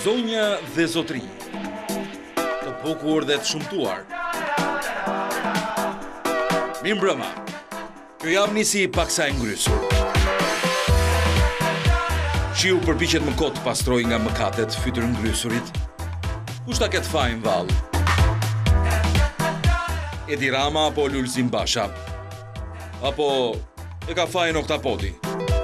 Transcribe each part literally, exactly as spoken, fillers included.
Zonja dhe zotri, të bukur dhe të shumtuar. Mirë mbrëma, kjo javë nisi paksa e ngrysur. Shiu përpiqet më kot pastroj nga mëkatet fytyrë ngrysurit. Kush ta ket fajin vallë? Edi Rama apo Lulzim Basha? Apo e ka fajin Oktapodi?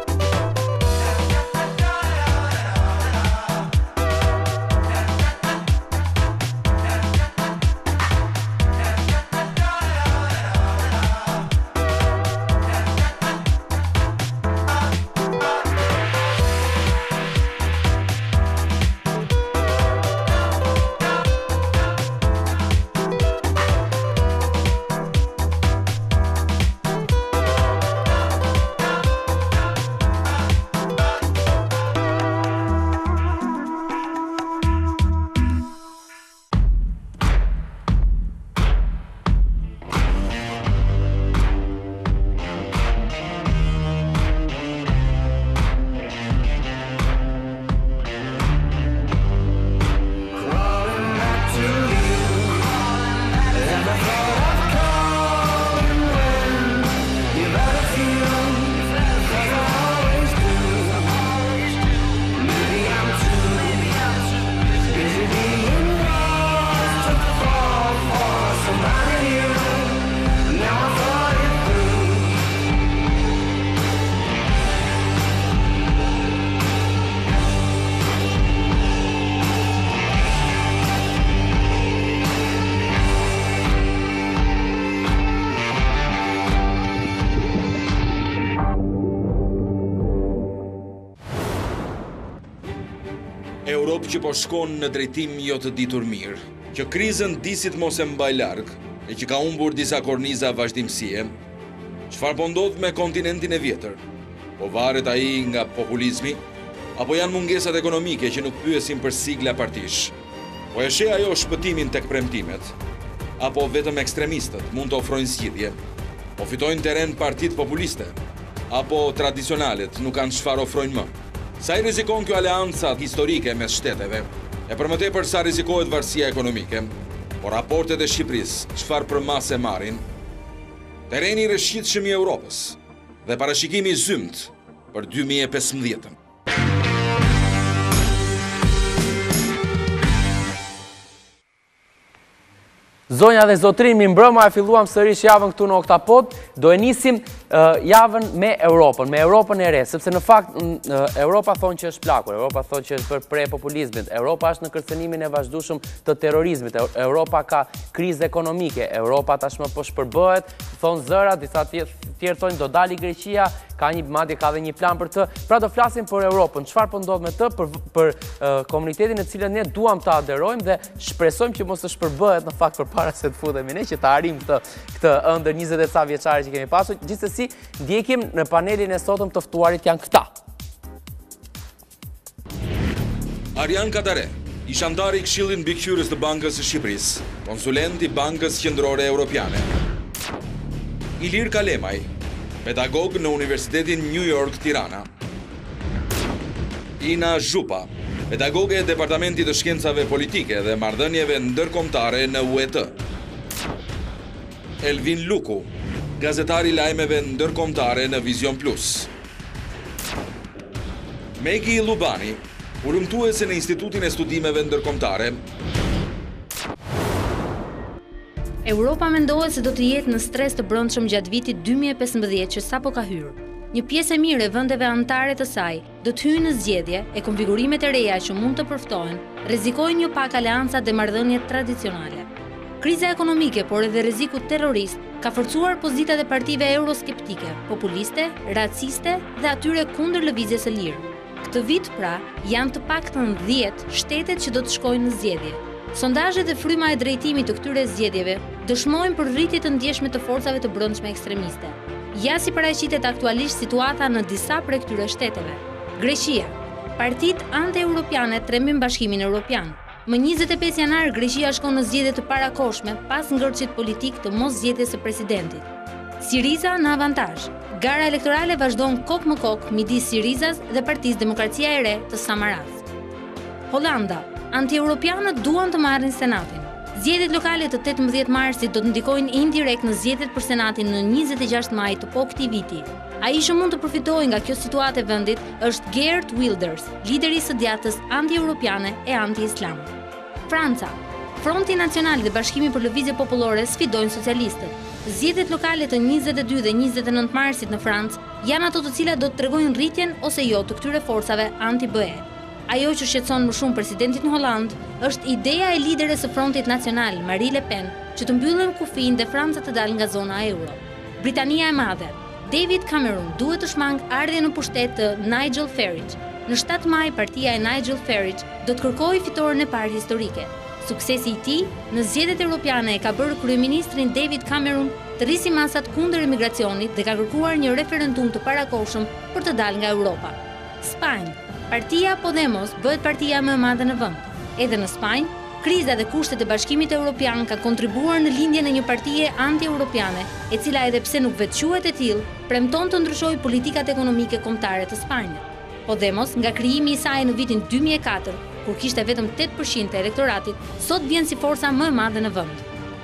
Europë që po shkon në drejtim jo të ditur mirë, që krizën disit mos e mbaj larg, e që ka humbur disa korniza vazhdimësie, çfarë po ndodh me kontinentin e vjetër? Po varet ai nga populizmi, apo janë mungesat ekonomike që nuk pyesin për sigla partish? Po e sheh ajo shpëtimin tek premtimet? Apo vetëm ekstremistët mund të ofrojnë zgjidhje? Po fitojnë terren partitë populiste? Apo tradicionalet nuk kanë çfarë ofrojnë më? Sa i rrezikon kjo aleanca historike mes shteteve, e për më tepër sa rrezikohet varësia ekonomike, por raportet e Shqipërisë çfarë përmase marrin? Terreni i rreshqitshëm i Europës dhe parashikimi i zymt për dy mijë e pesëmbëdhjetën. Zonja dhe zotrin, mi mbrëma e filluam sërish javën këtu në Oktapod, do e nisim uh, javën me Europën, me Europën e re, sepse në fakt uh, Europa thonë që është plakur, Europa thonë që është për pre populizmit, Europa është në kërcënimin e vazhdueshëm të terrorizmit, Europa ka krizë ekonomike, Europa tashmë po shpërbëhet, thonë zëra, disa tjerë thonë do dali Greqia, ka një madje ka dhe një plan për të. Pra do flasim për Europën, çfarë po ndodh me të, për, për uh, komunitetin e cilën ne duam të aderojmë dhe shpresojmë që mos të shpërbëhet në fakt përpara se të futemi ne, që të arrim këtë, këtë ëndër njëzet e ca vjeçare që kemi pasur. Gjithsesi, ndjekim në panelin e sotëm të ftuarit janë këta. Arjan Katare, ishamtari i Këshillit Mbikëqyrës të Bankës së Shqipërisë, konsulent i Bankës Qendrore Europiane. Ilir Kalemaj, pedagog në Universitetin New York Tirana. Ina Zhupa, pedagoge e Departamentit të Shkencave Politike dhe Marrëdhënieve Ndërkombëtare në U E T. Elvin Luku, gazetari lajmeve ndërkombëtare në Vision Plus. Megi Lubani, ulëmtuese në Institutin e Studimeve Ndërkombëtare. Europa mendohet se do të jetë në stres të brendshëm gjatë vitit dy mijë e pesëmbëdhjetë që sapo ka hyrë. Një pjesë e mirë e vendeve anëtare të saj do të hyjnë në zgjedhje e konfigurimet e reja që mund të përftohen, rrezikojnë një pak aleanca dhe marrëdhëniet tradicionale. Kriza ekonomike, por edhe rreziku terrorist, ka forcuar pozitat e partive euroskeptike, populiste, raciste dhe atyre kundër lëvizjes së lirë. Këtë vit, pra, janë të paktën dhjetë shtetet që do të shkojnë në zgjedhje. Sondazhet dhe fryma e drejtimit të këtyre zgjedhjeve dëshmojnë për rritje të ndjeshme të forcave të brendshme ekstremiste. Ja si paraqitet aktualisht situata në disa prej këtyre shteteve. Greqia, partitë anti-europiane trembin Bashkimin Evropian. Më njëzet e pesë janar Greqia shkon në zgjedhje të parakoshme pas ngërçit politik të mos zgjedhjes së presidentit. Siriza në avantazh. Gara elektorale vazhdon kok më kok midis Sirizas dhe Partisë Demokracia e Re të Samaras. Holanda, anti-europianët duan të marrin senatin. Zgjedhjet lokale të tetëmbëdhjetë marsit do të ndikojnë indirekt në zgjedhjet për senatin në njëzet e gjashtë maj të po këtij viti. Ai që mund të përfitojë nga kjo situatë e vendit është Geert Wilders, lideri i së djathtës anti-europiane e anti-islam. Franca. Fronti Nacional dhe Bashkimi për Lëvizje Popullore sfidojnë socialistët. Zgjedhjet lokale të njëzet e dy dhe njëzet e nëntë marsit në Francë janë ato të cilat do të tregojnë rritjen ose jo të këtyre forcave anti-B E. Ajo që shqetëson më shumë presidentin në Holland është ideja e lideres së Frontit Nacional, Marine Le Pen, që të mbyllen kufijin dhe Franca të dalë nga zona euro. Britania e Madhe. David Cameron duhet të shmang ardhje në pushtet të Nigel Farage. Në shtatë maj, partia e Nigel Farage do të kërkojë fitoren e parë historike. Suksesi i tij në zgjedhjet europiane e ka bërë kryeministrin David Cameron të rrisi masat kundër emigracionit dhe ka kërkuar një referendum të parakohshëm për të dalë nga Europa. Spanjë. Partia Podemos bëhet partia më e madhe në vend. Edhe në Spanjë, kriza dhe kushtet e Bashkimit Evropian ka kontribuar në lindjen e një partie anti-europiane, e cila edhe pse nuk vetë quhet e tillë, premton të ndryshojë politikat ekonomike kombëtare të Spanjës. Podemos, nga krijimi i saj në vitin dy mijë e katër, kur kishte vetëm tetë përqind të elektoratit, sot vjen si forca më e madhe në vend.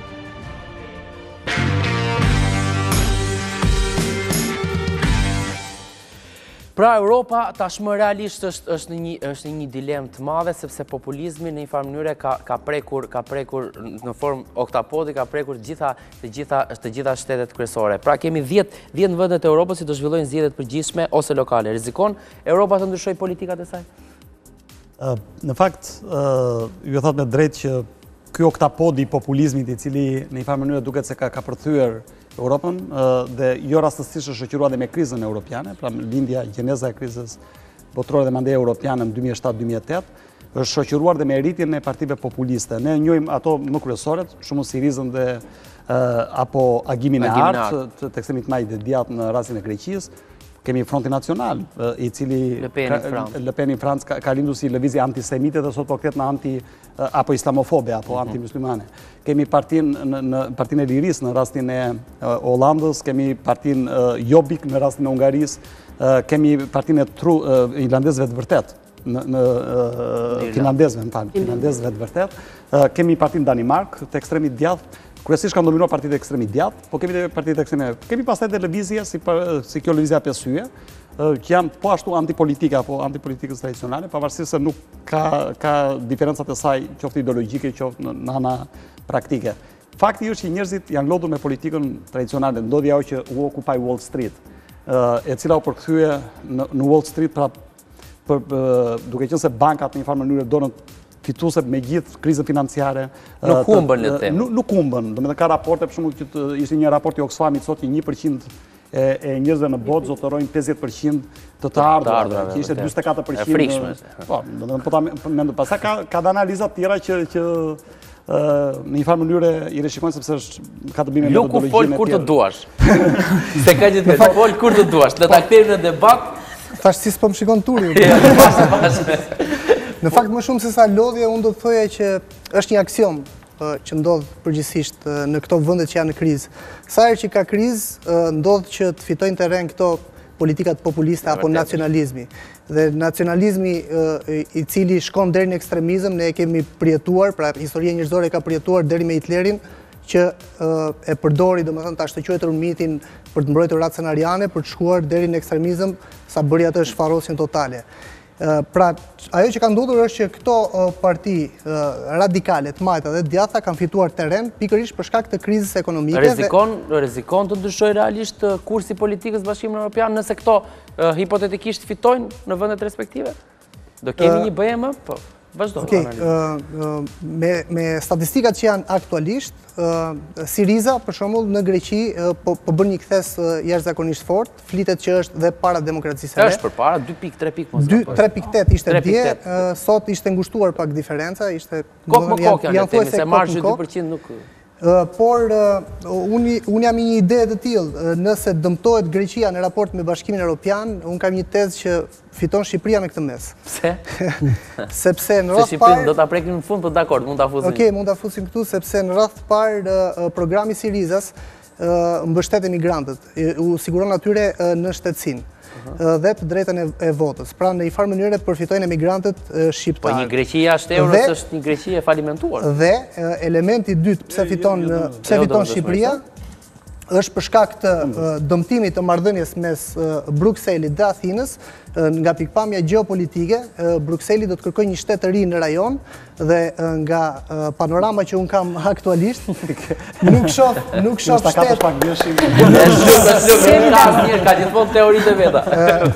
Pra Europa tashmë realisht është është në një është në një dilemë të madhe sepse populizmi në një farë mënyrë ka ka prekur ka prekur në formë oktapodi, ka prekur gjitha të gjitha të gjitha shtetet kryesore. Pra kemi dhjetë vendet e Europës që do zhvillojnë zgjedhje të përgjithshme ose lokale. Rrezikon Europa të ndryshojë politikat e saj? Uh, në fakt, uh, ju e thot me drejtë që ky oktapodi i populizmit i cili në një farë mënyrë duket se ka ka përthyer Europën dhe jo rastësisht është shoqëruar dhe me krizën europiane, pra lindja gjeneza e krizës botërore dhe mandej europiane në dy mijë e shtatë dy mijë e tetë, është shoqëruar dhe me rritjen e partive populiste. Ne njohim ato më kryesoret, shumë Sirizën dhe apo Agimin e Artë, të ekstremit majt dhe djathtë në rastin e Greqisë. Kemi Fronti Nacional, i cili Le Pen in Francë ka lindur si lëvizje antisemite dhe sot po kthehet në anti apo islamofobe apo antimuslimane. Kemi partinë në partinë e Lirisë në rastin e Hollandës, kemi partinë Jobbik në rastin e Hungarisë, kemi partinë e irlandezëve të vërtet në finlandezëve, më fal, finlandezëve të vërtet. Kemi partinë Danimark të ekstremit djathtë. Kryesisht kanë dominuar partitë e ekstremit djathtë, po kemi edhe partitë e ekstremit. Kemi pastaj edhe lëvizje si si kjo lëvizja pesë hyje, që janë po ashtu antipolitika apo antipolitikës tradicionale, pavarësisht se nuk ka ka diferencat e saj qoftë ideologjike, qoftë në ana praktike. Fakti është që njerëzit janë lodhur me politikën tradicionale, ndodhi ajo që u okupai Wall Street, e cila u përkthye në Wall Street pra për duke qenë se bankat në një farë mënyrë donën fituese me gjithë krizën financiare. Nuk humbën le të them. Nuk humbën, domethënë ka raporte për shembull që ishte një raport i Oxfamit sot që një përqind e njerëzve në botë zotërojnë pesëdhjetë përqind të të ardhurave, që ishte dyzet e katër përqind. E frikshme. Po, domethënë po ta mendoj pastaj ka ka analiza të tjera që që në një farë mënyrë i rishikojnë sepse është ka të bëjë me metodologjinë e tij. Nuk fol kur të duash. Se ka gjithë të fol kur të duash. Le ta kthejmë në debat. Tash si s'po më shikon turi. Në fakt më shumë se sa lodhje, unë do të thoja që është një aksion që ndodh përgjithsisht në këto vende që janë në krizë. Sa herë që ka krizë, ndodh që të fitojnë terren këto politikat populiste apo nacionalizmi. Dhe nacionalizmi i cili shkon deri në ekstremizëm, ne e kemi përjetuar, pra historia njerëzore ka përjetuar deri me Hitlerin, që e përdori, domethënë ta shtëquajtur mitin për të mbrojtur racën ariane, për të shkuar deri në ekstremizëm, sa bëri atë shfarosjen totale. Pra, ajo që ka ndodhur është që këto parti radikale të majta dhe djathta kanë fituar terren pikërisht për shkak të krizës ekonomike. Rrezikon, rrezikon të ndryshojë realisht kursi politikës Bashkimit Evropian nëse këto hipotetikisht fitojnë në vendet respektive? Do kemi një B E M? Po. Vazhdo. Okej, me me statistikat që janë aktualisht, Siriza për shembull në Greqi po po bën një kthes jashtëzakonisht fort, flitet që është dhe para demokracisë së re. Është përpara dy pikë tre pikë mos. tre pikë tetë ishte dje, sot ishte ngushtuar pak diferenca, ishte kok më kok janë themi se marrë dy përqind nuk. Por unë unë jam një ide të tillë, nëse dëmtohet Greqia në raport me Bashkimin Evropian, unë kam një tezë që fiton Shqipëria në këtë mes. Pse? Sepse në radhë parë Shqipërinë do ta prekim në fund, po dakord, mund ta fusim. Okej, mund ta fusim këtu sepse në radhë parë programi Sirizas mbështet emigrantët, u siguron atyre në shtetësinë. dhe për drejtën e votës. Pra në një farë mënyre përfitojnë emigrantët shqiptarë. Po një Greqi jashtë eurës është një Greqi e falimentuar. Dhe elementi dytë pse fiton Shqipëria është për shkak të dëmtimit të marrëdhënies mes Brukselit dhe Athinës, nga pikpamja gjeopolitike, Brukseli do të kërkojë një shtet të ri në rajon dhe nga panorama që un kam aktualisht, nuk shoh, nuk shoh shtet. Ka gjithmonë teoritë e veta.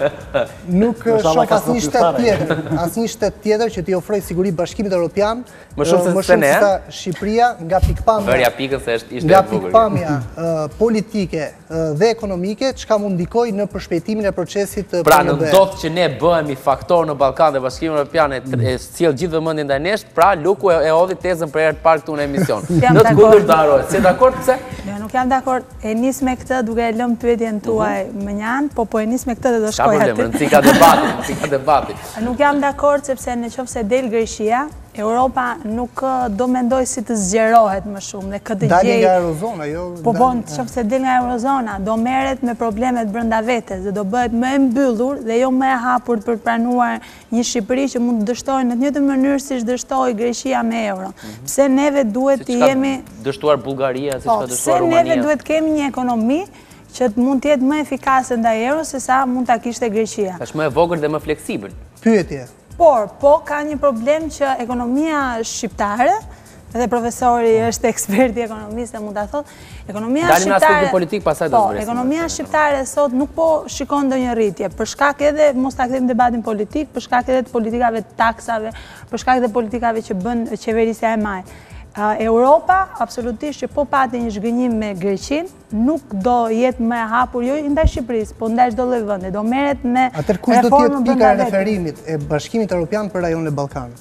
Nuk shoh asnjë shtet tjetër, asnjë shtet tjetër që t'i ofrojë siguri Bashkimit Evropian, më shumë se ne, Shqipëria nga pikpamja. Vërja pikën se është ishte nga pikpamja politike dhe ekonomike, çka mund ndikojë në përshpejtimin e procesit të pra në ndodh që ne bëhemi faktor në Ballkan dhe Bashkimi Evropian e sjell gjithë vëmendjen ndaj nesh, pra Luku e hodhi tezën për herë të parë këtu në emision. Në të kundërtarohet. Si dakord pse? Jo, nuk jam dakord. E nis me këtë duke e lëmë pyetjen tuaj më njan, po po e nis me këtë dhe do shkoj aty. Ka problem, rëndësi ka debati, rëndësi ka debati. Nuk jam dakord sepse nëse del Greqia, Europa nuk do mendoj si të zgjerohet më shumë dhe këtë gjej. Dali nga Eurozona, jo. Po po, nëse del nga Eurozona, do merret me problemet brenda vetes dhe do bëhet më e mbyllur dhe jo më e hapur për pranuar një Shqipëri që mund të dështojë në të njëjtën mënyrë siç dështoi Greqia me euron. Pse neve duhet të jemi dështuar Bullgaria, siç ka dështuar Rumania. Pse neve duhet kemi një ekonomi që mund të jetë më efikase ndaj euros se sa mund ta kishte Greqia. Është më e vogël dhe më fleksibël. Pyetje. Por, po ka një problem që ekonomia shqiptare, dhe profesori është eksperti ekonomist e mund të thotë, ekonomia shqiptare... Dalim në aspektin politik, pasaj do zbresim. Po, ekonomia shqiptare sot nuk po shikon ndonjë rritje, për shkak edhe, mos ta kthejmë debatin politik, për shkak edhe të politikave të taksave, për shkak edhe politikave që bën qeverisja e maj. Europa, absolutisht që po pati një zhgënjim me Greqin, nuk do jetë më e hapur jo ndaj Shqipërisë, po ndaj çdo lloj vendi. Do merret me atëherë kush do të jetë pika e referimit e Bashkimit Evropian për rajonin e Ballkanit?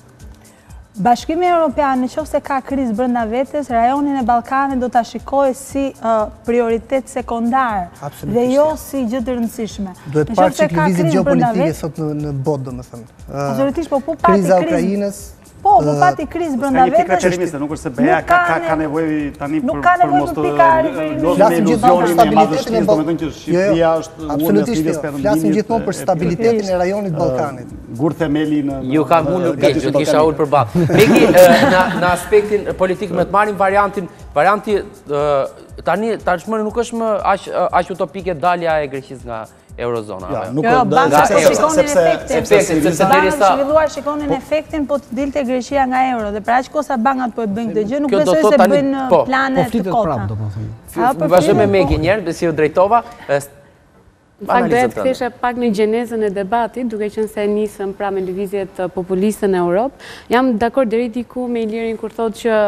Bashkimi Evropian, nëse ka krizë brenda vetes, rajonin e Ballkanit do ta shikojë si prioritet sekondar dhe jo si gjë të rëndësishme. Duhet parë çik lëvizje gjeopolitike sot në botë, domethënë. Absolutisht, po po pati kriza e Ukrainës. Po, po pati krizë brenda vetes. Nuk është se beja ka nevojë tani për mos të flasim gjithmonë për stabilitetin e Ballkanit, që Shqipëria është absolutisht flasim gjithmonë për stabilitetin e rajonit Ballkanit. Gur themeli në ju kam unë keq, do të kisha ul përballë. Meki në në aspektin politik më të marrim variantin, varianti tani tashmë nuk është më aq aq utopike dalja e Greqisë nga Eurozona. Ja, nuk nga sepse sepse sepse derisa zhvilluar shikonin efektin po të dilte Greqia nga euro dhe për aq kohë sa bankat po e bëjnë këtë gjë, nuk besoj se bëjnë plane të kota. Po vazhdojmë me Megi një herë, besi u drejtova. Pak doja të kthesha pak në gjenezën e debatit, duke qenë se nisëm pra me lëvizjet populiste në Europë. Jam dakord deri diku me Ilirin kur thotë që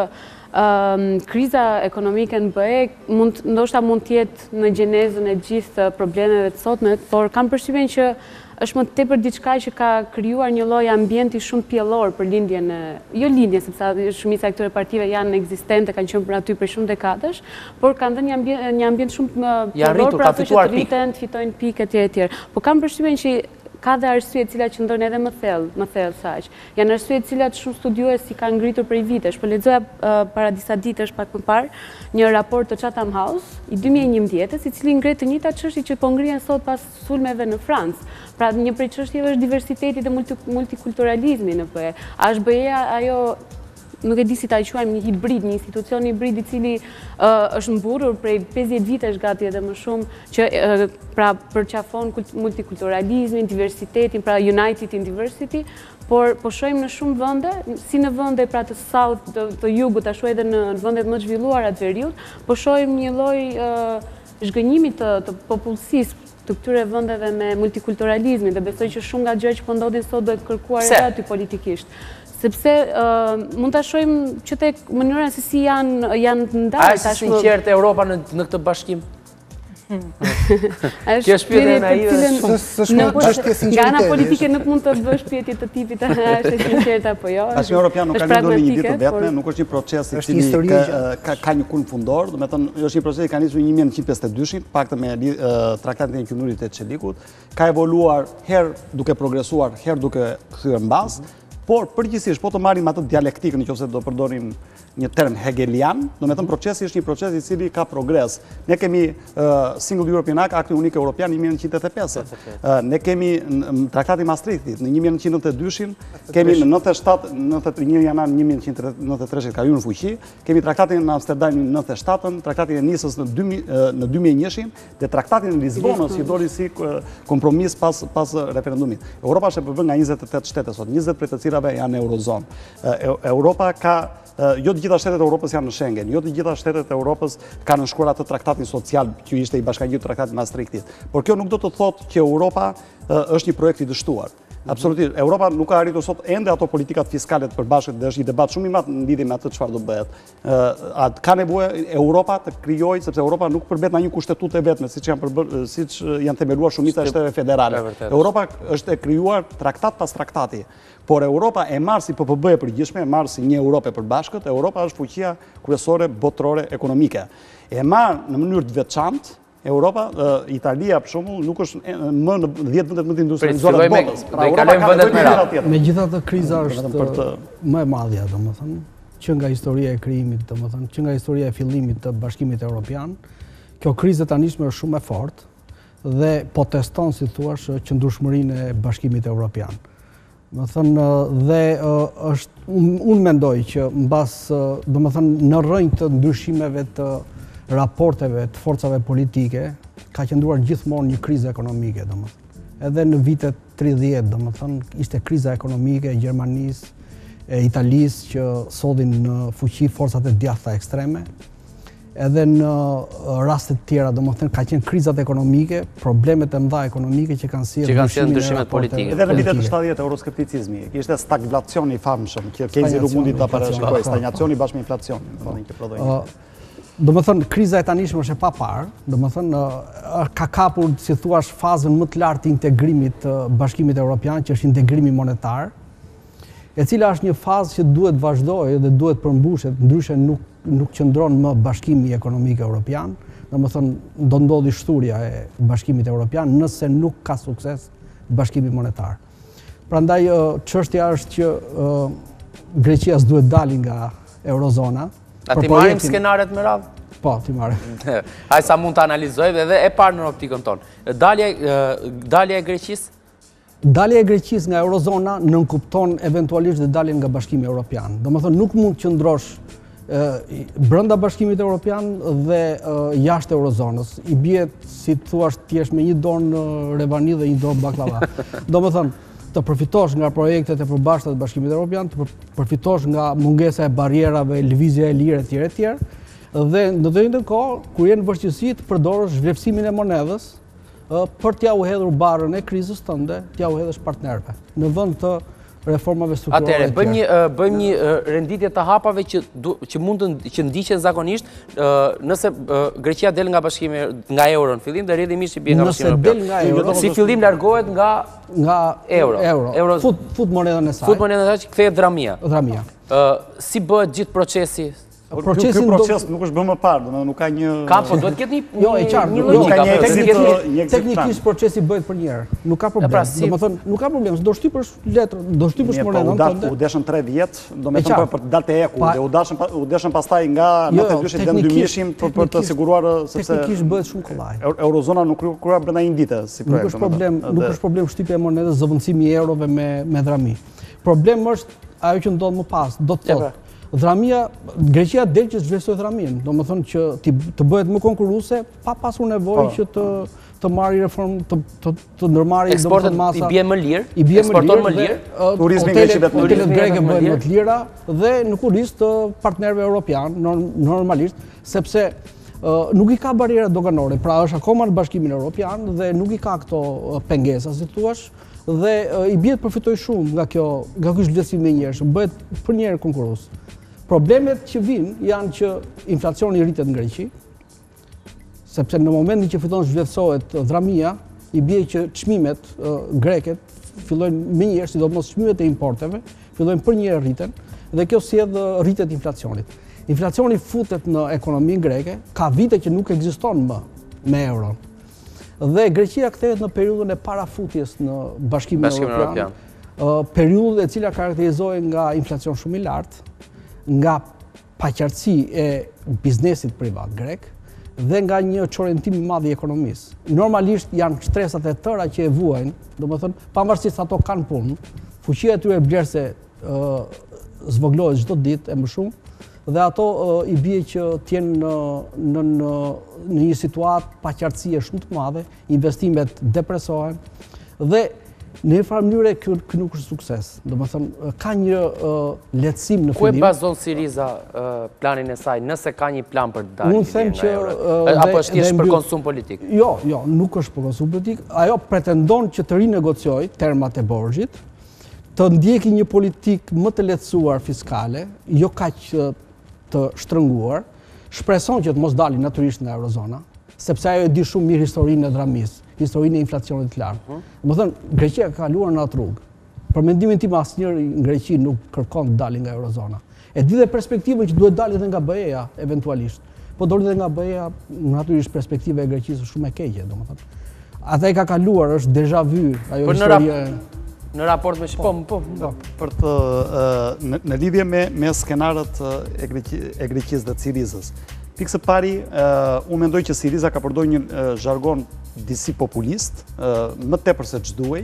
kriza ekonomike në B E ndoshta mund të jetë në gjenezën e gjithë problemeve të sotme, por kam përshtypjen që është më tepër diçka që ka krijuar një lloj ambienti shumë pjellor për lindjen e, jo lindjen, sepse shumica e këtyre partive janë ekzistente, kanë qenë për aty për shumë dekadash, por kanë dhënë një ambient, një ambient shumë pjellor për ato që të rriten, të fitojnë pikë etj etj. Po kam përshtypjen që ka dhe arsye të cilat qëndrojnë edhe më thellë, më thellë saq. Janë arsye të cilat shumë studiues i kanë ngritur prej vitesh. Po lexoja para disa ditësh pak më parë një raport të Chatham House i dy mijë e njëmbëdhjetë, i cili ngre të njëjtat çështje që po ngrihen sot pas sulmeve në Francë. Pra një prej çështjeve është diversiteti dhe multikulturalizmi në B E. A është B E-ja ajo, nuk e di si ta quajmë, një hibrid, një institucion hibrid i cili është mburur prej pesëdhjetë vitesh gati edhe më shumë, që pra përqafon multikulturalizmin, diversitetin, pra united in diversity, por po shohim në shumë vende, si në vende pra të south, të jugut, ashtu edhe në vendet më të zhvilluara të veriut, po shohim një lloj zhgënjimi të popullsisë të këtyre vendeve me multikulturalizmin dhe besoj që shumë nga gjërat që po ndodhin sot do të kërkuar edhe aty politikisht. Sepse mund ta shohim që tek mënyra se si janë janë ndarë tashmë. A është sinqert Europa në në këtë bashkim? Kjo është pyetje e naive. Nga ana politike nuk mund të bësh pyetje të tipit a është e sinqertë apo jo. Bashkimi Evropian nuk ka ndonjë një ditë vetme, nuk është një proces i cili ka ka një kund fundor, do të thënë është një proces që ka nisur një mijë nëntëqind e pesëdhjetë e dyshin, paktën me traktatin e qenurit të Çelikut, ka evoluuar herë duke progresuar, herë duke kthyer mbas. Por, përgjithsisht, po të marrim atë dialektikën, nëse do përdorim një term hegelian, do me thënë procesi është një proces i cili ka progres. Ne kemi Single European Act, akti unik europian një mijë nëntëqind e tetëdhjetë e pesë. Ne kemi traktatin Maastrichtit, në një mijë nëntëqind e nëntëdhjetë e dyshin, kemi në nëntëdhjetë e shtatë, nëntëdhjetë e një janar një mijë nëntëqind e nëntëdhjetë e treshin ka hyrë në fuqi, kemi traktatin në Amsterdam në nëntëdhjetë e shtatën, traktatin e Nisës në dy mijë e njëshin, dhe traktatin në Lisbonës që doli si kompromis pas referendumit. Europa është e përbërë nga njëzet e tetë shtete sot, njëzet prej të cilave janë eurozonë. Europa ka jo të gjitha shtetet e Europës janë në Schengen, jo të gjitha shtetet e Europës kanë nënshkruar atë traktatin social që ishte i bashkangjitur traktatit Maastrichtit. Por kjo nuk do të thotë që Europa është një projekt i dështuar. Absolutisht, Europa nuk ka arritur sot ende ato politikat fiskale të përbashkët dhe është një debat shumë i madh në lidhje me atë çfarë do bëhet. Ka nevojë Europa të krijojë, sepse Europa nuk përbet nga një kushtetutë e vetme, siç janë përbër, siç janë themeluar shumica e shteteve federale. Europa është e krijuar traktat pas traktati. Por Europa e marrë si P P B e përgjithshme, e marrë si një Europë e përbashkët, Europa është fuqia kryesore botërore ekonomike. E marrë në mënyrë të veçantë Europa, Italia për shembull nuk është më në dhjetë vendet më të industrializuara të botës. Pra Europa ka vendet më megjithatë kriza është më e madhja, domethënë, që nga historia e krijimit, domethënë, që nga historia e fillimit të Bashkimit Evropian, kjo krizë tanishme është shumë e fortë dhe po teston, si thua, qëndrueshmërinë e Bashkimit Evropian. Më thënë, dhe është, unë mendoj që mbas, do më thënë, në rrënjë të ndryshimeve të raporteve të forcave politike, ka qëndruar gjithmonë një krizë ekonomike, do më thënë. Edhe në vitet tridhjetë, do më thënë, ishte kriza ekonomike e Gjermanisë, e Italisë, që sodhin në fuqi forcat e djathta ekstreme. Edhe në rastet tjera, do më thënë, ka qenë krizat ekonomike, problemet e mëdha ekonomike që kanë si ndryshimet politike. Edhe në vitet e shtatëdhjetë euroskepticizmi, ishte stagflacioni i famshëm, që Keynes nuk mundi ta parashikojë, stagnacioni bashkë me inflacionin. Do më thënë, kriza e tanishme është e paparë, do më thënë, ka kapur, si thuash, fazën më të lartë të integrimit të Bashkimit Evropian, që është integrimi monetar, e cila është një fazë që duhet vazhdojë dhe duhet përmbushet, ndryshe nuk nuk qëndron më Bashkimi Ekonomik Evropian, do më thënë, do ndodhi shturja e Bashkimit Evropian nëse nuk ka sukses Bashkimi Monetar. Prandaj, çështja është që Greqia s'duhet dalë nga eurozona. A ti marrim skenaret me radhë? Po, ti marrim. Hajde sa mund të analizojmë edhe e parë në optikën tonë. Dalja e Greqisë? Dalja e Greqisë nga eurozona nënkupton eventualisht dhe daljen nga Bashkimi Evropian. Do më thënë, nuk mund të qëndrosh brenda Bashkimit Evropian dhe jashtë eurozonës. I bie, si të thuash, t'jesh me një dorë revani dhe një dorë baklava. Do më thënë, të përfitosh nga projektet e përbashkëta të Bashkimit Evropian, të përfitosh nga mungesa e barrierave, lëvizja e lirë etj etj, dhe në të njëjtën kohë, kur je në vështirësi të përdorësh vlerësimin e monedhës për t'ja u hedhur barrën e krizës tënde, t'ja u hedhësh partnerëve në vend të reformave strukturale. Atëherë, bëjmë një renditje të hapave që mund të ndiqen zakonisht nëse Greqia del nga bashkimi nga euro në fillim dhe rrjedhimisht i bie nga bashkimi evropian. Si fillim largohet nga nga euro. Fut monedhën e saj. Fut monedhën e saj që kthehet dramia. Dramia. Si bëhet gjithë procesi? Ky proces nuk është bërë më parë, domethënë nuk ka një Ka, po duhet të ketë një Jo, e qartë, një nuk ka një logjikë. Teknikisht procesi bëhet për një herë. Nuk ka problem. Domethënë, nuk ka problem, do shtypësh letrën, do shtypësh monedhën tënde. U deshën tre vjet, domethënë për të dalë te eku, dhe u dashën u deshën pastaj nga nëntëdhjetë e dy deri në dy mijë për të siguruar sepse teknikisht bëhet shumë kollaj. Eurozona nuk krua brenda një vite si projekt. Nuk është problem, nuk është problem shtypja e monedhës, zëvendësimi i eurove me me drami. Problemi është ajo që ndodh më pas, do të thotë Dramia, Greqia del që zhvesoj dhramin, do më thënë që të bëhet më konkuruse, pa pasur nevojë që të të marrë reformë, të ndërmarrë eksportet i bie më lirë, i bie më lirë, turizmi greqi hotelet greke bëhen më të lira dhe në kurrizë të partnerëve europian normalisht, sepse nuk i ka barriera doganore, pra është akoma në Bashkimin Evropian dhe nuk i ka këto pengesa, si thuash, dhe i bie të përfitoj shumë nga kjo nga ky zhvillësim i njerëzshëm, bëhet për një herë konkurrues. Problemet që vinë janë që inflacioni rritet në Greqi, sepse në momentin që fillon zhvillësohet dramia, i bie që çmimet greket fillojnë më njëherë, sidomos çmimet e importeve, fillojnë për një herë rriten dhe kjo sjell rritjet e inflacionit. Inflacioni futet në ekonominë greke, ka vite që nuk ekziston më me euron. Dhe Greqia kthehet në periudhën e parafutjes në Bashkimin Evropian. periudhë e cila karakterizohej nga inflacion shumë i lartë, nga paqartësi e biznesit privat grek dhe nga një çorentim i madh i ekonomisë. Normalisht janë stresat e tëra që e vuajnë, domethënë pavarësisht ato kanë punë, fuqia e tyre blerëse zvoglohet çdo ditë e më shumë dhe ato i bie që t'jenë në, në, në një situatë paqartësie shumë të madhe, investimet depresohen dhe në një farë mënyrë ky nuk është sukses. Domethënë ka një lehtësim në fillim. Ku e bazon Siriza planin e saj, nëse ka një plan për të dalë? Unë them që apo është thjesht për konsum politik? Jo, jo, nuk është për konsum politik. Ajo pretendon që të rinegociojë termat e borxhit, të ndjeki një politik më të lehtësuar fiskale, jo kaq të shtrënguar, shpreson që të mos dalë natyrisht nga eurozona, sepse ajo e di shumë mirë historinë e dramisë, historinë e inflacionit të lartë. Më thënë, Greqia ka kaluar në atë rrugë. Për mendimin tim asnjëri në Greqi nuk kërkon të dalë nga eurozona. E di dhe perspektivën që duhet dalë edhe nga B E-ja eventualisht. Po doli edhe nga B E-ja, natyrisht perspektiva e Greqisë është shumë e keqe, domethënë. Ata e ka kaluar, është déjà vu ajo historia. Në raport me Shqipërinë, po, po. Për të në, në lidhje me me skenarët e, Greqi, e Greqisë dhe Sirizës. Pikë së pari, unë mendoj që Siriza ka përdorur një zhargon disi populist, më tepër se ç'duhej,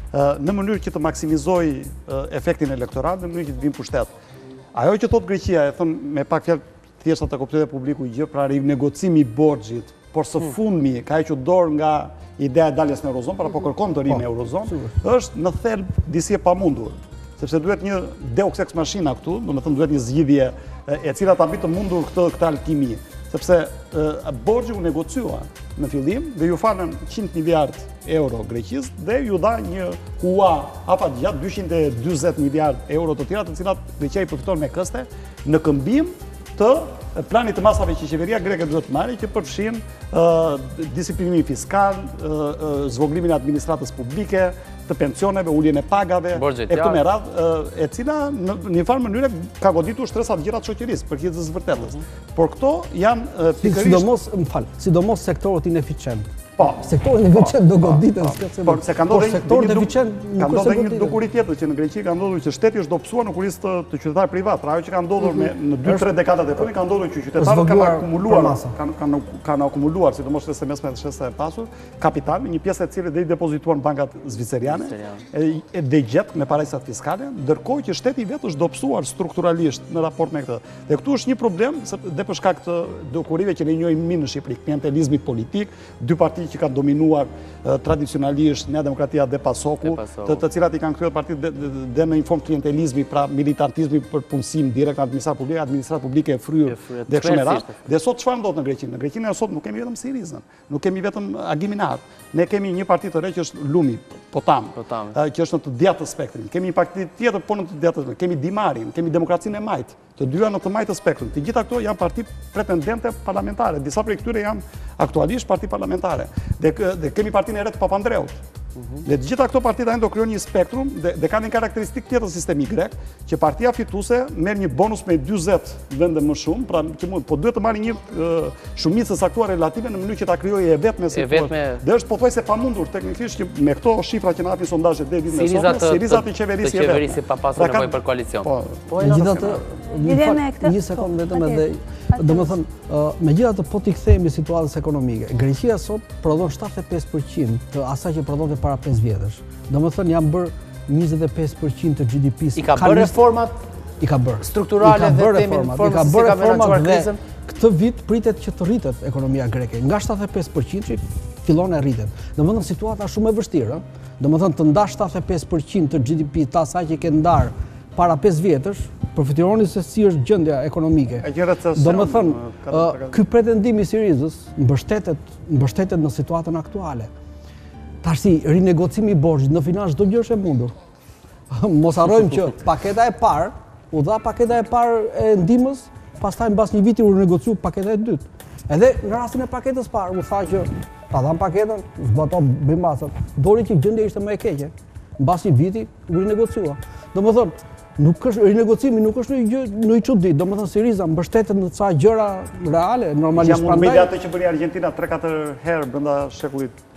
në mënyrë që të maksimizoj efektin elektoral, në mënyrë që të vinë pushtet. Ajo që thot Greqia, e thon me pak fjalë thjeshta të kuptojë publiku gjë, pra rinegocimi i borxhit, por së fundmi ka hequr dorë nga ideja e daljes në Eurozon, para po kërkon të rinë në Eurozon, është në thelb disi e pamundur. Sepse duhet një deux ex machina këtu, do të thënë duhet një zgjidhje e cila ta bëjë të mundur këtë këtë alkimi. Sepse borxhi u negociua në fillim dhe ju falën qind miliard euro Greqisë dhe ju dha një ua afatgjat gjatë dyqind e dyzet miliard euro të tjera, të cilat Greqia i përfiton me këste në këmbim të planit të masave që qeveria greke duhet të marrë, që përfshin disiplinimin fiskal, zvoglimin e administratës publike, të pensioneve, uljen e pagave, e këtu me radhë, e cila në një farë mënyre ka goditur stresat gjëra të shoqërisë, për hir të së vërtetës. Por këto janë pikërisht sidomos, më fal, sidomos sektorët ineficient. Po, sektorin eficient do goditen, por se ka ndodhur sektorin eficient ka ndodhur një dukuri tjetër që në Greqi ka ndodhur që shteti është dobësuar në kurisë të, të qytetarë privat. Pra ajo që ka ndodhur me në dy tre dekadat e fundit ka ndodhur që qytetarët kanë akumuluar kanë kanë kanë akumuluar, sidomos në mesme të shesa e pasur, kapital, një pjesë e cilë deri depozituar në bankat zvicerjane, e degjet me parajsat fiskale, ndërkohë që shteti vetë është dobësuar strukturalisht në raport me këtë. Dhe këtu është një problem dhe për shkak të dukurive që ne njohim mirë në Shqipëri, klientelizmit politik, dy parti që ka dominuar tradicionalisht Nea Demokratia dhe Pasoku, të cilat i kanë kryer partitë dhe në një formë klientelizmi, pra militantizmi për punësim direkt në administratë publike, administratë publike e fryrë dhe kështu me radhë. Dhe sot çfarë ndodh në Greqi? Në Greqinë sot nuk kemi vetëm Sirizën, nuk kemi vetëm Agimin Ar. Ne kemi një parti të re që është Lumi, Potam, që është në të djathtë spektrin. Kemi një parti tjetër po në të djathtë spektrin. Kemi Dimarin, kemi Demokracinë e Majt, të dyja në të majtë spektrin. Të gjitha këto janë parti pretendente parlamentare. Disa prej këtyre janë aktualisht parti parlamentare. Dhe, dhe kemi partinë e re të Papandreut. Dhe të gjitha këto partita do krijon një spektrum dhe, dhe kanë një karakteristikë tjetër sistemi grek, që partia fituese merr një bonus me dyzet vende më shumë, pra që mund, po duhet të marrë një uh, shumicë të saktuar relative në mënyrë që ta krijojë e vetme si me... Dhe është pothuajse pamundur teknikisht që me këto shifra që na japin sondazhet deri ditën e sotme, Siriza të qeverisë e vetme. Pa pasur nevojë për koalicion. Po, po megjithatë, një sekond vetëm edhe, domethënë, megjithatë po t'i kthehemi situatës ekonomike. Greqia sot prodhon shtatëdhjetë e pesë përqind të asaj që prodhonte para pesë vjetësh. Domethënë janë bërë njëzet e pesë përqind të G D P-s. I ka bërë reformat? I ka bërë. Strukturale dhe temin formë si ka menaxhuar krizën? Këtë vit pritet që të rritet ekonomia greke. Nga shtatëdhjetë e pesë përqind që fillon e rritet. Domethënë situata është shumë e vështirë, ëh. Domethënë të ndash shtatëdhjetë e pesë përqind të G D P të asaj që ke ndar para pesë vjetësh, përfitironi se si është gjendja ekonomike. Domethënë, ky pretendim i Sirizës mbështetet mbështetet në situatën aktuale. Tash si rinegocimi i borxhit në financë çdo gjë është e mundur. Mos harrojmë që paketa e parë u dha paketa e parë e ndihmës, pastaj mbas një viti u rinegociu paketa e dytë. Edhe në rastin e paketës parë u tha që ta dham paketën, zbaton bimasat. Doli që gjendja ishte më e keqe. Mbas një viti u rinegociua. Domethënë, nuk është rinegocimi, nuk është një gjë në i çudit. Domethënë Siriza mbështetet në ca gjëra reale, normalisht prandaj. Jam media ato që bëri Argentina tre katër herë brenda shekullit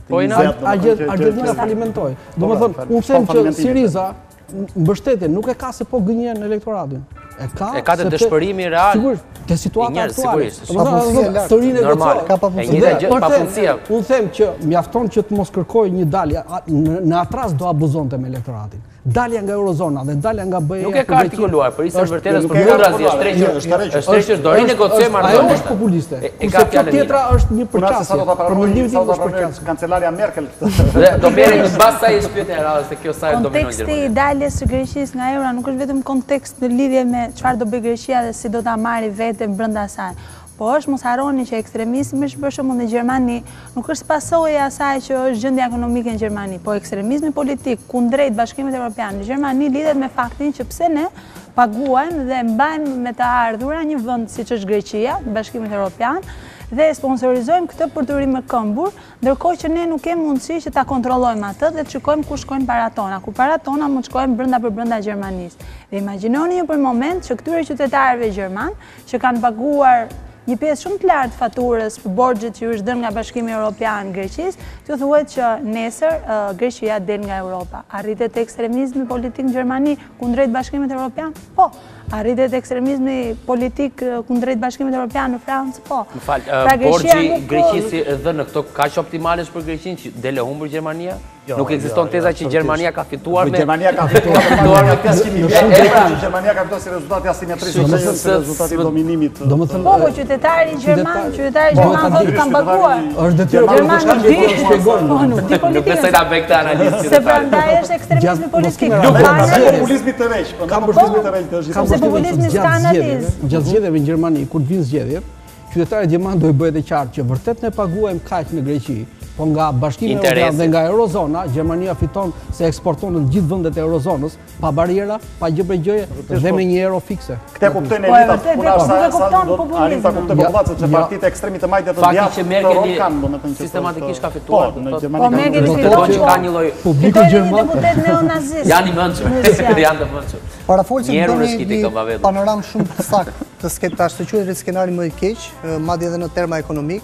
Argentina falimentoj. Do më thënë, unë them që Siriza mbështetje nuk e ka se po gënjen elektoratin. E ka të dëshpërimi real. Sigurisht, te situata aktuale. Sigurisht, normal. Ka papunësia. Unë them që mjafton që të mos kërkoj një dalje, në atras do abuzonte me elektoratin. Dalja nga Eurozona dhe dalja nga B E. Nuk e ka artikuluar, për isë vërtetës për kundrazi, është streqës, do rinë negocioj marrëdhënie. Ajo është populiste. Kurse tjetra është një përqasje. Për mendimin tim është përqasje. Kancelaria Merkel. Dhe do merrem në bazë sa i shpyetja e radhës se kjo sa e dominon Gjermania. Konteksti i daljes së Greqisë nga eura nuk është vetëm kontekst në lidhje me çfarë do bëj Greqia dhe si do ta marrë veten brenda saj. Po është mos harroni që ekstremizmi për shembull në Gjermani nuk është pasojë e asaj që është gjendja ekonomike në Gjermani, po ekstremizmi politik kundrejt Bashkimit Evropian në Gjermani lidhet me faktin që pse ne paguajmë dhe mbajmë me të ardhura një vend siç është Greqia, Bashkimit Evropian, dhe sponsorizojmë këtë për turim me këmbur, ndërkohë që ne nuk kemi mundësi që ta kontrollojmë atë dhe të shikojmë ku shkojnë parat tona, ku parat tona mund të shkojnë brenda për brenda Gjermanisë. Dhe imagjinoni një për moment që këtyre qytetarëve gjerman që kanë paguar një pjesë shumë të lartë faturës për borxhet që është dhënë nga Bashkimi Evropian Greqisë, që thuhet që nesër Greqia del nga Europa. Arritet ekstremizmi politik në Gjermani kundrejt Bashkimit Evropian? Po. Arritet ekstremizmi politik kundrejt Bashkimit Evropian në Francë? Po. Më falë, borxhi Greqisë dhe në këto kaq optimale për Greqinë që dele humbur Gjermania? Nuk ekziston teza që Gjermania ka fituar me... Gjermania ka fituar me pesëqind miliardë euro. Gjermania ka fituar si rezultati asimetrisë, si rezultati dominimit. Po, po, qytetari Gjerman, qytetari Gjerman thotë kanë paguar. Është detyrë Gjerman nuk di, po, nuk di politikën. Nuk besoj ta bëj këtë analizë. Se prandaj është ekstremizmi politik. Nuk ka populizmi të veç, po kam populizmi të veç të është. Se populizmi s'ka analizë. Gjatë zgjedhjeve në Gjermani, kur të vinë zgjedhjet, qytetarët gjermanë do i bëhet e qartë që vërtet ne paguajmë kaq në Greqi. Po nga Bashkimi Evropian dhe nga Eurozona, Gjermania fiton se eksporton në gjithë vendet e Eurozonës, pa bariera, pa gjë për gjëje dhe me një euro fikse. Këtë kuptojnë elitat, puna sa sa do arrin ta kuptojnë popullatët që partitë ekstremit të majtë të djathtë që Merkel sistematikisht ka fituar. Po Merkel fiton që ka një lloj publiku gjerman deputet neonazist. Janë i mençur, janë të mençur. Parafolsim një panoramë shumë të saktë të skenarë të quhet skenari më i keq, madje edhe në terma ekonomik.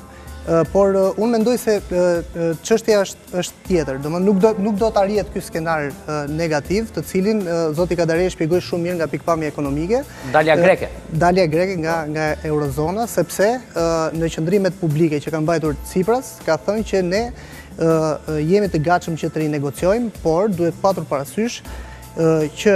Por unë mendoj se çështja është është tjetër. Domethënë nuk do nuk do të arrihet ky skenar negativ, të cilin zoti Kadare shpjegoi shumë mirë nga pikpamja ekonomike. Dalja greke. Dalja greke nga nga Eurozona, sepse në qendrimet publike që kanë mbajtur Tsipras, ka thënë që ne jemi të gatshëm që të rinegociojmë, por duhet patur parasysh që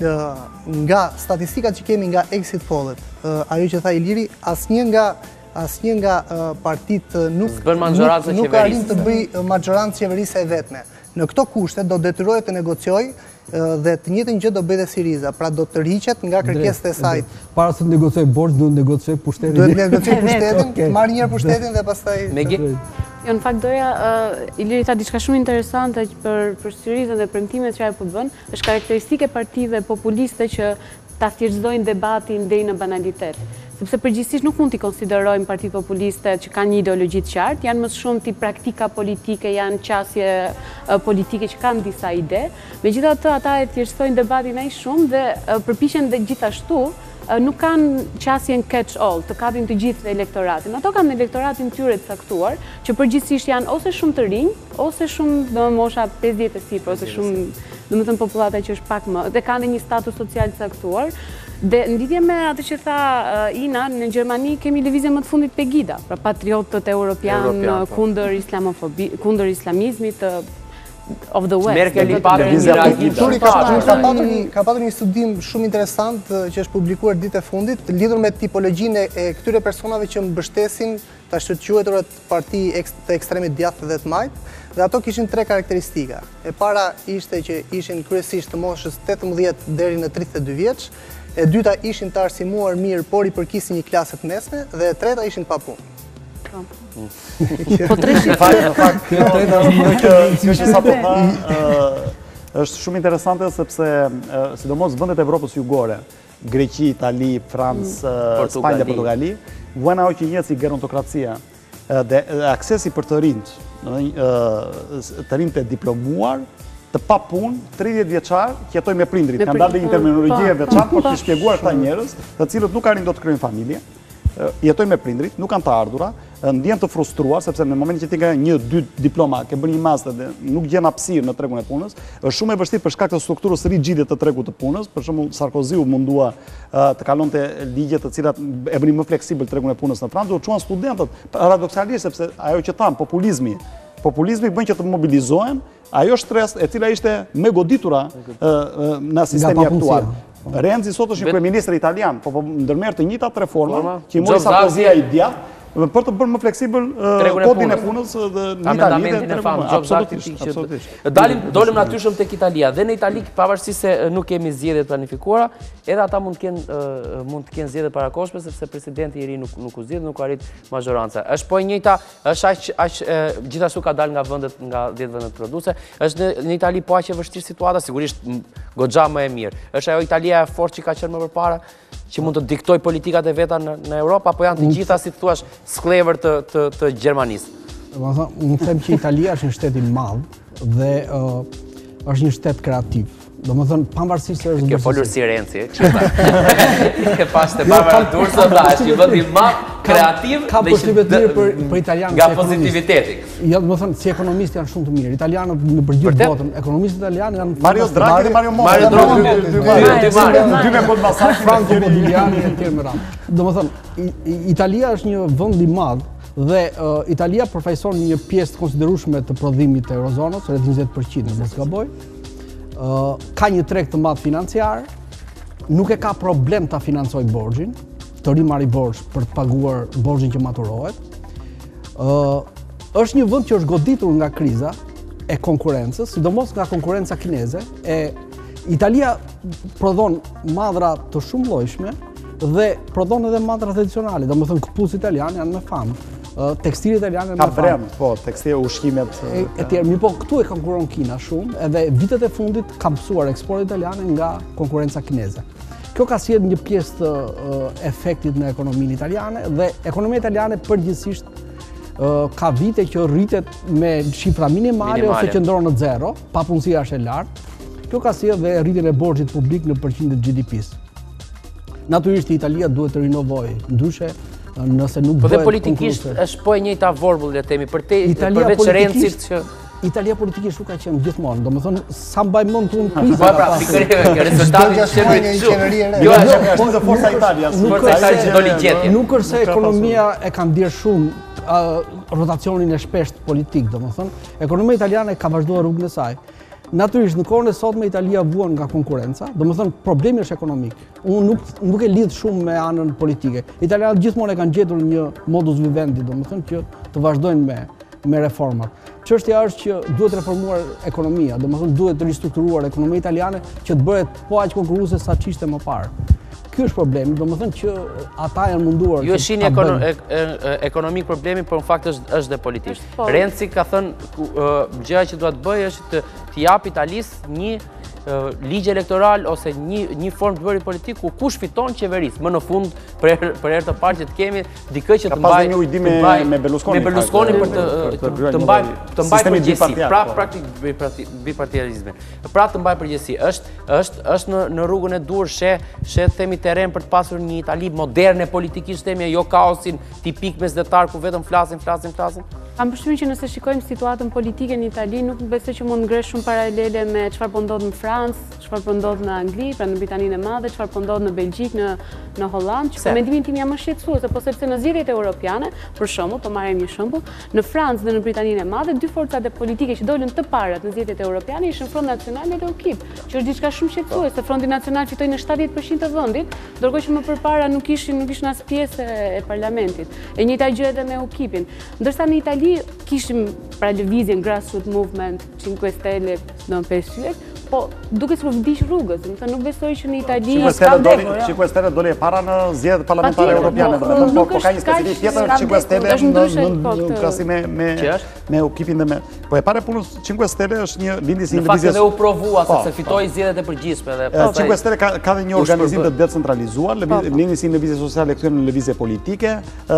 nga statistikat që kemi nga exit pollet, ajo që tha Iliri, asnjë nga asnjë nga partitë nuk nuk arrin të bëj majorancë qeverisë e vetme. Në këto kushte do detyrohet të negociojë dhe të njëjtën gjë do bëjë dhe Siriza, pra do të rriqet nga kërkesat e saj. Para se të negociojë borxh, duhet të negociojë pushtetin. Duhet të negociojë pushtetin, marrë një pushtetin dhe pastaj Jo, në fakt doja, Iliri tha diçka shumë interesante për për Sirizën dhe premtimet që ajo po bën, është karakteristike partive populiste që ta thjeshtësojnë debatin deri në banalitet. Sepse përgjithsisht nuk mund t'i konsiderojmë partitë populiste që kanë një ideologji të qartë, janë më shumë ti praktika politike, janë qasje politike që kanë disa ide. Megjithatë, ata e thjeshtësojnë debatin aq shumë dhe përpiqen dhe gjithashtu nuk kanë qasjen catch all, të kapin të gjithë elektoratin. Ato kanë elektoratin tyre të caktuar, që përgjithsisht janë ose shumë të rinj, ose shumë në mosha pesëdhjetë e sipër, ose shumë, domethënë popullata që është pak më, dhe kanë një status social të caktuar. Dhe në lidhje me atë që tha Ina, në Gjermani kemi lëvizjen më të fundit Pegida, pra patriotët europian kundër islamofobi, kundër islamizmit of the West. Merkel i parë një reagim. Ka patur një studim shumë interesant që është publikuar ditë e fundit, lidhur me tipologjinë e këtyre personave që mbështesin të shqyrtuarat parti të ekstremit djathtë dhe të majtë, dhe ato kishin tre karakteristika. E para ishte që ishin kryesisht të moshës tetëmbëdhjetë deri në tridhjetë e dy vjeç, e dyta ishin të arsimuar mirë, por i përkisin një klasë të mesme, dhe e treta ishin pa punë. Po tre është shumë interesante sepse sidomos vendet e Evropës jugore, Greqi, Itali, Francë, Spanjë dhe Portugali, vënë ajo që njihet si gerontokracia dhe aksesi për të rinj, të rinj të diplomuar, të pa punë, tridhjetë vjeçar, që jetojnë me prindrit. Kanë dalë një terminologji e veçantë për të shpjeguar këta njerëz, të cilët nuk arrin dot të krijojnë familje, jetojnë me prindrit, nuk kanë të ardhura, ndjen të frustruar, sepse në momentin që ti ka një, dy diploma, ke bërë një master dhe nuk gjen hapësirë në tregun e punës, është shumë e vështirë për shkak të strukturës rigjide të tregut të punës. Për shembull, Sarkozy u mundua të kalonte ligje të cilat e bënin më fleksibël tregun e punës në Francë, u çuan studentët, paradoksalisht sepse ajo që tham, populizmi, populizmi bën që të mobilizohen, ajo shtresë e cila ishte me goditura në sistemi aktual. Renzi sot është një kryeministër italian, po ndërmerr të njëjtat reforma që i mori Sarkozy ai djathtë për të bërë më fleksibël kodin e punës dhe në Itali dhe absolutisht. Dalim, dolem natyrshëm tek Italia. Dhe në Itali, pavarësisht se nuk kemi zgjedhje planifikuara, edhe ata mund të kenë mund të kenë zgjedhje parakoshme sepse presidenti i ri nuk nuk u zgjidh, nuk arrit majoranca. Është po e njëjta, është aq aq gjithashtu ka dalë nga vendet nga dhjetë vendet produse. Është në Itali po aq e vështirë situata, sigurisht goxha më e mirë. Është ajo Italia e fortë që ka qenë më përpara, që mund të diktoj politikat e veta në Europë, apo janë të gjitha, si të thuash, sklever të Gjermanisë? Unë them që Italia është një shtet i madh dhe është një shtet kreativ. Do më thënë, pavarësisht se është... Ke folur si Renzi, ke pas të barbara Durso, da, është një vend i madh, kreativ, ka përshtypje të mirë për italianët nga pozitiviteti. Jo, do më thënë, si ekonomistë janë shumë të mirë. Italianët në përgjithë botën, ekonomistët italianë janë... Mario Draghi dhe Mario Monti. Mario Draghi, dy me kod masak, Franco Modigliani e tjerë me radhë. Do më thënë, Italia është një vend i madh dhe Italia përfaqëson një pjesë të konsiderueshme të prodhimit të eurozonës, rreth njëzet përqind në mos gaboj. Ka një treg të madh financiar, nuk e ka problem ta financoj borxhin, të rimarrë borxh për të paguar borxhin që maturohet. Është një vend që është goditur nga kriza e konkurrencës, sidomos nga konkurenca kineze. E Italia prodhon madhra të shumë llojshme dhe prodhon edhe madhra tradicionale, domethënë këpucë italiane janë me famë. Tekstile italiane ka brem, po, tekstile, ushqimet e tjerë. Mi po, këtu e konkuron Kina shumë, edhe vitet e fundit ka mësuar eksport italiane nga konkurenca kineze. Kjo ka sjellë një pjesë të efektit në ekonominë italiane dhe ekonomia italiane përgjithsisht ka vite që rritet me shifra minimale ose qëndron në zero, papunësia është e lartë. Kjo ka sjellë dhe rritjen e borxhit publik në përqind të G D P-s. Natyrisht Italia duhet të rinovojë, ndryshe nëse nuk bëhet. Po dhe politikisht është po e njëjta vorbull, le të themi, për te përveç Rencit që Italia politikisht nuk ka qenë gjithmonë, domethënë sa mbaj mend unë krizën. Po pra, pikërisht rezultati i qeverisë. Jo, është të forca e Italias, forca e Italias do ligjetje. Nuk është se ekonomia e ka ndier shumë rotacionin e shpeshtë politik, domethënë, ekonomia italiane ka vazhduar rrugën e saj. Natyrisht, në kohën e sotme Italia vuan nga konkurenca, domethënë problemi është ekonomik. Unë nuk, nuk e lidh shumë me anën politike. Italianët gjithmonë e kanë gjetur një modus vivendi, domethënë që të vazhdojnë me, me reformat. Çështja është që duhet reformuar ekonomia, domethënë duhet të ristrukturuar ekonomia italiane që të bëhet po aq konkurruese sa ç'ishte më parë. Ky është problemi, domethënë që ata janë munduar. Ju e shihni ekonomik problemi, por në fakt është është dhe politik. Renzi ka thënë gjëja që duhet bëjë është të t'i jap Italisë një ligj elektoral ose një një formë të bëri politik ku kush fiton qeverisë. Më në fund për për herë të parë që të kemi dikë që të mbaj një ujdim me Berlusconi. Me Berlusconi për të të mbaj të mbaj përgjegjësi, pra praktik bipartializmin. Pra të mbaj përgjegjësi. Është është është në në rrugën e dur, she she themi terren për të pasur një Itali moderne politikisht, themi jo kaosin tipik mesdhetar ku vetëm flasin, flasin, flasin. Kam përshtypjen që nëse shikojmë situatën politike në Itali, nuk besoj që mund ngresh shumë paralele me çfarë po ndodh në Francë, çfarë po ndodh në Angli, pra në Britaninë e Madhe, çfarë po ndodh në Belgjik, në në Holland, që mendimin tim jam më shqetësuese, po sepse në zgjedhjet europiane, për shembull, po marrim një shembull, në Francë dhe në Britaninë e Madhe, dy forcat e politike që dolën të parat në zgjedhjet europiane ishin Front National dhe U KIP, që është diçka shumë shqetësuese. Fronti Nacional fitoi në shtatëdhjetë përqind të vendit, ndërkohë që më përpara nuk ishin nuk ishin as pjesë e parlamentit. E njëjta gjë edhe me U KIP-in. Ndërsa në Itali kishim pra lëvizjen grassroots movement, cinque Stelle, në pesë, po duke sikur vdiq rrugës, do të thënë nuk besoj që në Itali ka ndonjë cinque Stelle doli e para në zgjedhjet parlamentare europiane, domethënë po ka një specifik tjetër cinque Stelle në krahasim me me me U KIP-in dhe me. Po e para punës cinque Stelle është një lindjes i lëvizjes. Në fakt edhe u provua sepse fitoi zgjedhjet e përgjithshme dhe pastaj cinque Stelle ka ka dhe një organizim të decentralizuar, lindjes i lëvizjes sociale kthyer në lëvizje politike,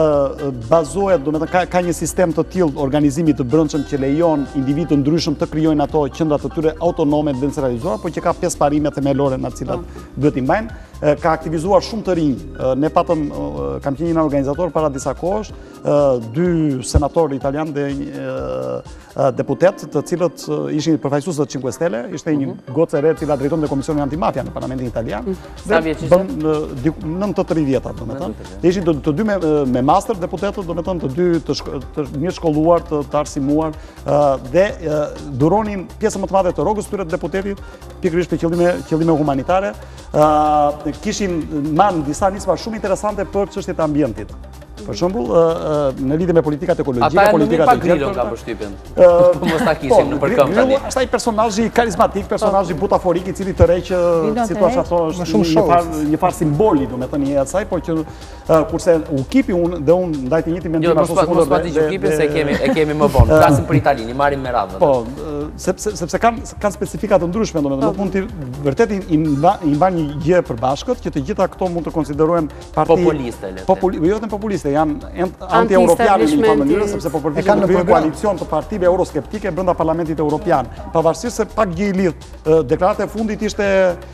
bazohet, domethënë ka ka një sistem të tillë organizimi të brendshëm që lejon individ të ndryshëm të krijojnë ato qendra të tyre autonome decentralizuar, por që ka pesë parime themelore në të cilat duhet i mbajnë. ka aktivizuar shumë të rinj. Ne patëm, kam qenë një organizator para disa kohësh, dy senatorë italianë dhe deputet të cilët ishin përfaqësues të cinque Stelle, ishte një gocë e re e cila drejton dhe Komisionin Antimafia në Parlamentin Italian. Sa vjeç ishte? nëntëdhjetë të tridhjetë, domethënë. Dhe ishin të dy me master deputetët, domethënë të dy të mirë shkolluar, të arsimuar dhe duronin pjesën më të madhe të rrogës tyre të deputetit, pikërisht për qëllime humanitare. Kishin marrë disa nisma shumë interesante për çështjet e ambientit. Për shembull, në lidhje me politikat ekologjike, politikat e gjelbërta. Ata e nuk pa për shtypjen. Po mos ta kishim në përkëmbë tani. Grillo është ai personazhi karizmatik, personazhi butaforik i cili tërheq, si thua ato, një farë simboli, domethënë i asaj, por që kurse UKIP-i unë dhe unë ndaj të njëjtin mendim ashtu si mos pati UKIP-in se kemi e kemi më vonë. Flasim për Italinë, i marrim me radhën. Po, sepse sepse kanë kanë specifika të ndryshme, domethënë nuk mund të vërtet i mban një gjë e përbashkët që të gjitha këto mund të konsiderohen parti populiste, le të thënë. Jo vetëm populiste, janë anti-europiane në një farë mënyrë, sepse po përpiqen të krijojnë koalicion të partive euroskeptike brenda Parlamentit Evropian. Pavarësisht se pak gjë i lidh, deklarata e fundit ishte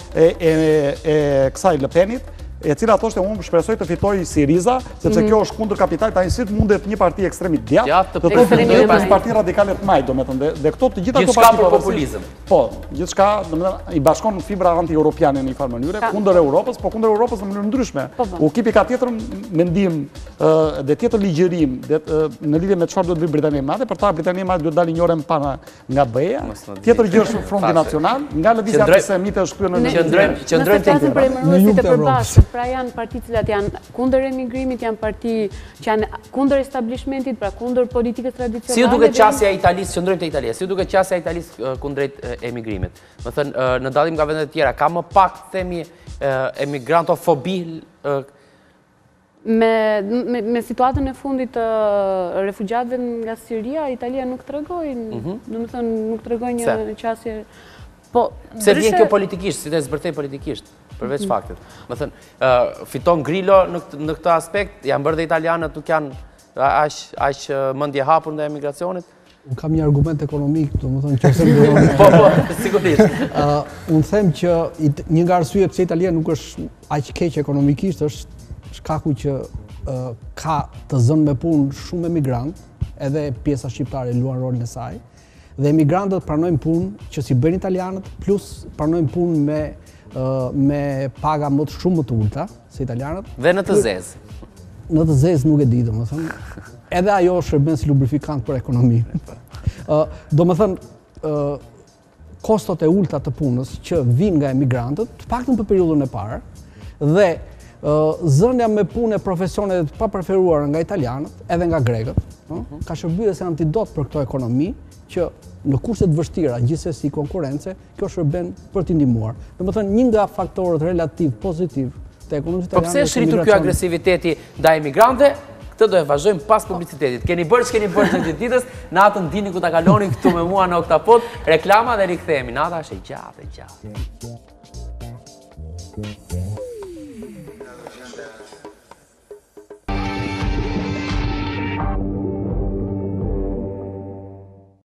e kësaj Le Penit, e cila thoshte unë shpresoj të fitoj Siriza, sepse kjo është kundër kapitalit, ai si mundet një parti ekstremit djathtë të thotë pas parti radikale të majt, domethënë dhe këto të gjitha këto parti populizëm. Po, gjithçka, domethënë i bashkon fibra anti-europiane në një farë mënyrë kundër Europës, po kundër Europës në mënyrë ndryshme. UKIP-i ka tjetër mendim dhe tjetër ligjërim në lidhje me çfarë duhet bëjë Britania e Madhe, për ta Britania e Madhe duhet dalë një orë më parë nga B E A. Tjetër gjë është Fronti Nacional, nga lëvizja antisemite është kthyer në qendrojmë qendrojmë tek pra janë parti cilat janë kundër emigrimit, janë parti që janë kundër establishmentit, pra kundër politikës tradicionale. Si ju duket qasja e Italisë, qëndrojmë te Italia, si ju duket qasja e Italisë kundrejt emigrimit? Më thënë, në dallim nga vendet e tjera, ka më pak, themi, emigrantofobi? Me situatën e fundit të refugjatëve nga Siria, Italia nuk tregoi, do të thënë, nuk tregoi një qasje. Se vjen kjo politikisht, si të zbërthej politikisht, përveç faktit. Më thënë, fiton Grillo në këtë aspekt, janë bërë dhe italianët nuk janë aq mendje hapur ndaj emigracionit? Unë kam një argument ekonomik, do më thënë që se më Po, po, sigurisht. Unë them që një nga arsyet pse Italia nuk është aq keq ekonomikisht, është shkaku që ka të zënë me punë shumë emigrant, edhe pjesa shqiptare luan rolin e saj, dhe emigrantët pranojnë punë që si bëjnë italianët, plus pranojnë punë me, me paga më të shumë më të ulta se italianët. Dhe në të zezë? Në të zezë nuk e di, do më thënë. Edhe ajo shërben si lubrifikant për ekonomi. Do më thënë, kostot e ulta të punës që vinë nga emigrantët, të paktën për periudhën e parë, dhe zënja me punë e profesionet pa preferuar nga italianët, edhe nga grekët, ka shërbyer si antidot për këto ekonomi, që në kurset vështira, gjithsesi konkurrence, kjo shërben për t'i ndihmuar. Domethënë, një nga faktorët relativ pozitiv të ekonomisë italiane. Po pse është rritur ky agresiviteti ndaj emigrantëve? Këtë do e vazhdojmë pas publicitetit. Keni bërë ç'keni bërë të ditës, natën dini ku ta kaloni këtu me mua në Oktapod, reklama dhe rikthehemi. Nata është e gjatë, e gjatë.